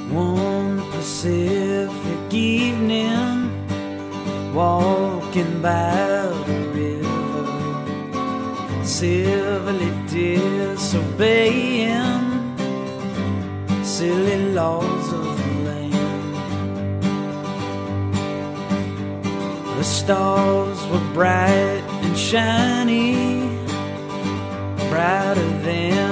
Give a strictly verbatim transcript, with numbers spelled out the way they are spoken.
One Pacific evening, walking by the river, civilly disobeying silly laws of the land. The stars were bright and shiny, brighter than